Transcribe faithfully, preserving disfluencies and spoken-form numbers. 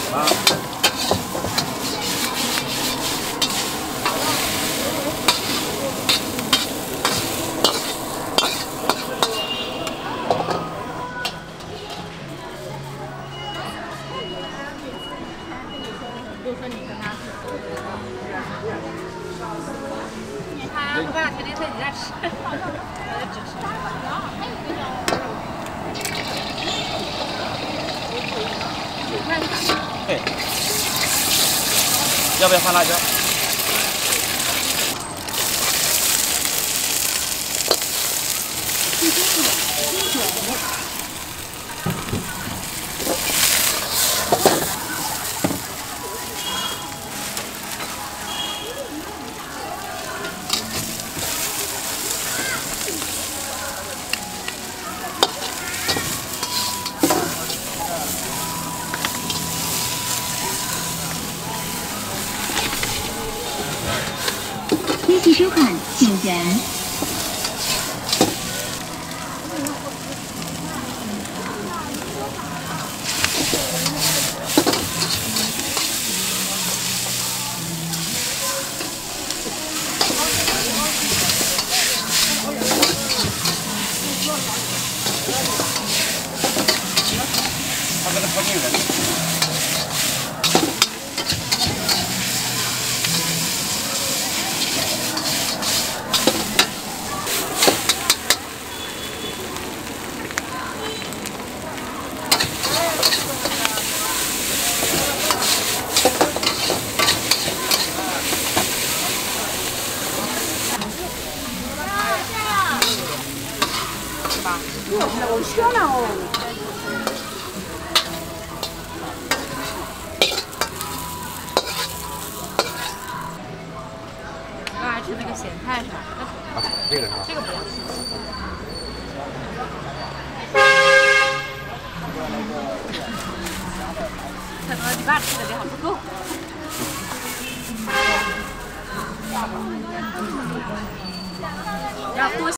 啊。 就说你跟他，他不干，天天在你家吃，我就只吃。九块钱。对。要不要放辣椒？ 第三个鸡卷。 谢谢收看，请人。 他跟他靠近人。 好香啊！哦。 我爱吃那个咸菜是吧？ 啊，这个是吧？ 这个不要。可能你爸吃的还不够。要多。